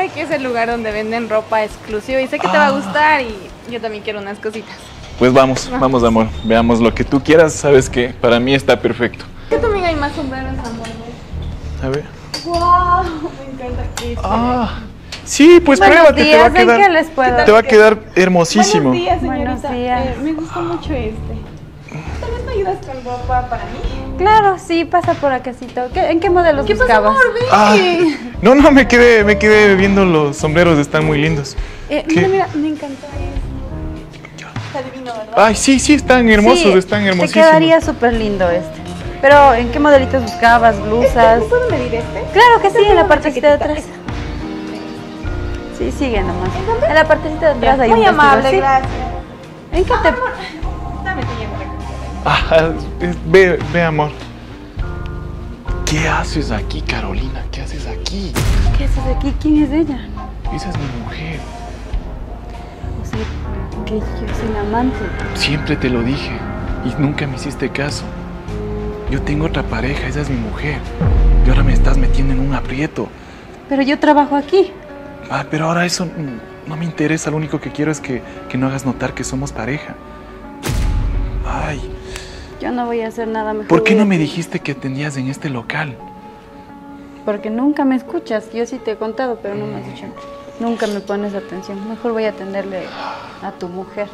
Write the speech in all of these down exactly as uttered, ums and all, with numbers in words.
sabe que es el lugar donde venden ropa exclusiva y sé que ah. te va a gustar y yo también quiero unas cositas. Pues vamos, vamos, vamos amor. Veamos lo que tú quieras, sabes que para mí está perfecto. ¿Qué también hay más sombreros, amor? A ver. ¡Wow! Me encanta este. Ah, sí, pues Buenos pruébate, días, te va a quedar, ¿en qué les puedo? te va a quedar hermosísimo. Buenos días, señorita. Buenos días. Eh, me gusta mucho este. ¿Tal vez me ayudas con ropa para mí? Claro, sí, pasa por acácito. ¿Qué, ¿En qué modelos ¿Qué buscabas? pasa, amor? Ah, no, no, me quedé, me quedé viendo los sombreros, están muy lindos. Eh, mira, mira, me encantó este. Está divino, ¿verdad? Ay, sí, sí, están hermosos, Sí, están hermosísimos. Te quedaría súper lindo este. Pero, ¿en qué modelitos buscabas? ¿Blusas? ¿Este, ¿Me puedo medir este? Claro que sí, en la partecita de chaquetita. atrás. Sí, sigue nomás. En la partecita de atrás hay un Muy vestido amable, así. gracias. ¿En qué te...? Dame tu llave. Ah, ve, ve, amor. ¿Qué haces aquí, Carolina? ¿Qué haces aquí? ¿Qué haces aquí? ¿Quién es ella? Esa es mi mujer. O sea, que yo soy la amante. Siempre te lo dije y nunca me hiciste caso. Yo tengo otra pareja, esa es mi mujer. Y ahora me estás metiendo en un aprieto. Pero yo trabajo aquí. Ah, pero ahora eso no me interesa. Lo único que quiero es que, que no hagas notar que somos pareja. Ay. Yo no voy a hacer nada mejor. ¿Por qué no me dijiste que atendías en este local? Porque nunca me escuchas. Yo sí te he contado, pero no me has dicho. Nunca me pones atención. Mejor voy a atenderle a tu mujer.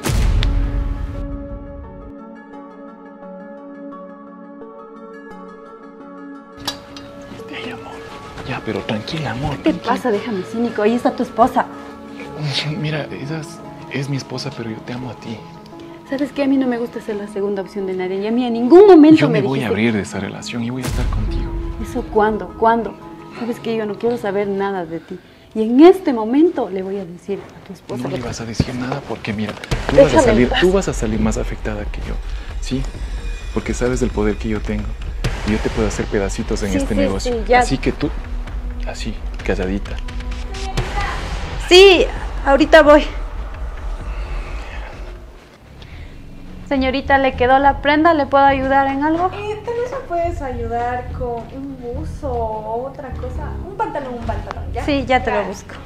Ay, amor. Ya, pero tranquila, amor. ¿Qué te pasa? Déjame cínico. Ahí está tu esposa. Mira, esa es, es mi esposa, pero yo te amo a ti. ¿Sabes qué? A mí no me gusta ser la segunda opción de nadie. Y a mí en ningún momento yo me me voy dijiste... a abrir de esa relación y voy a estar contigo. ¿Eso cuándo? ¿Cuándo? ¿Sabes qué? Yo no quiero saber nada de ti. Y en este momento le voy a decir a tu esposa... No que le te... vas a decir nada porque mira, tú Déjame vas, a salir, en paz. tú vas a salir más afectada que yo, ¿sí? Porque sabes del poder que yo tengo. Y yo te puedo hacer pedacitos en Sí, este sí, negocio. sí, ya. Así que tú, así, calladita. Sí, ahorita voy. Señorita, ¿le quedó la prenda? ¿Le puedo ayudar en algo? Eh, tal vez me puedes ayudar con un buzo o otra cosa. Un pantalón, un pantalón, ¿ya? Sí, ya te lo Claro. busco.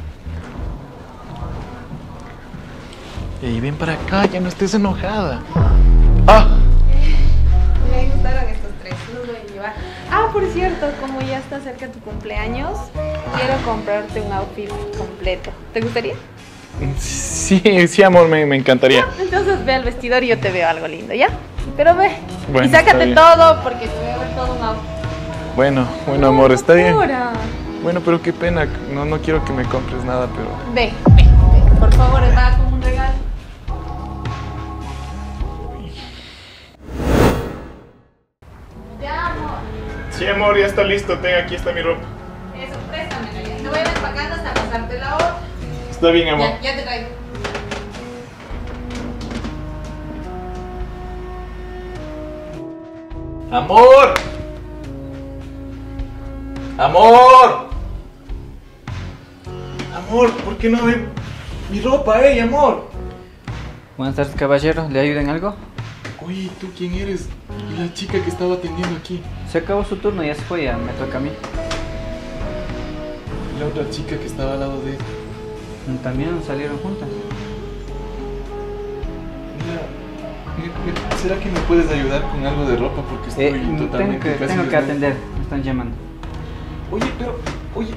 Ey, ven para acá, ya no estés enojada. ¡Ah! Me gustaron estos tres, los voy a llevar. Ah, por cierto, como ya está cerca tu cumpleaños, quiero comprarte un outfit completo. ¿Te gustaría? Sí, sí, amor, me, me encantaría. Entonces ve al vestidor y yo te veo algo lindo, ¿ya? Pero ve. Bueno, y sácate está bien. todo porque te voy a ver todo un outfit. Bueno, bueno, amor, está bien. Locura. Bueno, pero qué pena, no, no quiero que me compres nada, pero... Ve, ve, ve. Por favor, va como un regalo. Te amo. Sí, amor, ya está listo, ten, aquí está mi ropa. Eso, préstamela ya. Te voy a ir empacando hasta pasarte la otra. Está bien, amor. Ya, ya te traigo. ¡Amor! ¡Amor! Amor, ¿por qué no ve mi ropa, eh, amor? Buenas tardes, caballero. ¿Le ayuda en algo? Oye, ¿tú quién eres? Y la chica que estaba atendiendo aquí. Se acabó su turno, ya se fue, ya me toca a mí. Y la otra chica que estaba al lado de él. También salieron juntas. Mira, me- me- ¿será que me puedes ayudar con algo de ropa? Porque estoy Eh, tengo totalmente que, casi tengo que desnudo. atender, me están llamando. Oye, pero, oye.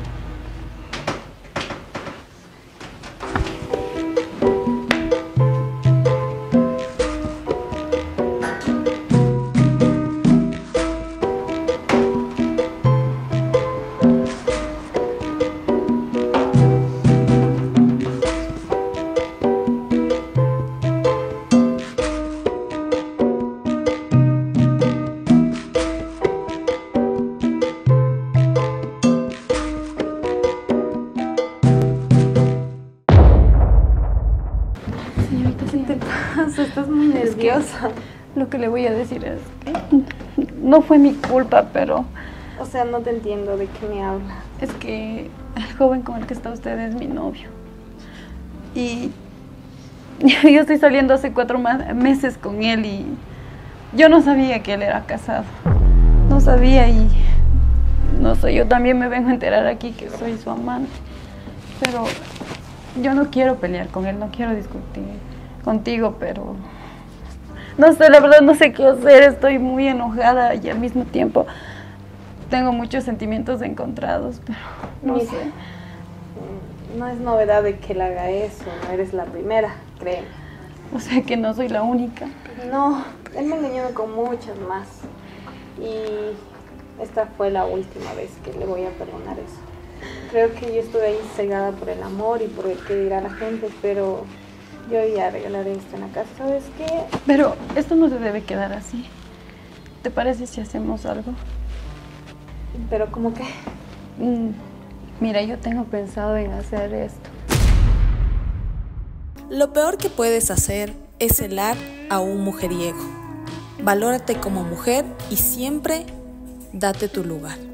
Señorita, ¿qué te pasa? Estás muy nerviosa. Lo que le voy a decir es que no fue mi culpa, pero O sea, no te entiendo de qué me hablas. es que el joven con el que está usted es mi novio. Y yo estoy saliendo hace cuatro ma- meses con él y yo no sabía que él era casado. No sabía y no sé, yo también me vengo a enterar aquí que soy su amante. pero yo no quiero pelear con él, no quiero discutir contigo, pero no sé, la verdad no sé qué hacer, estoy muy enojada y al mismo tiempo tengo muchos sentimientos encontrados, pero no Mira, sé. no es novedad de que él haga eso, no eres la primera, créeme. O sea que no soy la única. No, él me engañó con muchas más. Y esta fue la última vez que le voy a perdonar eso. Creo que yo estuve ahí cegada por el amor y por el que dirá la gente, pero yo ya regalaré esto en la casa. ¿Sabes qué? Pero esto no se debe quedar así. ¿Te parece si hacemos algo? Pero ¿cómo qué? Mm, mira, yo tengo pensado en hacer esto. Lo peor que puedes hacer es celar a un mujeriego. Valórate como mujer y siempre date tu lugar.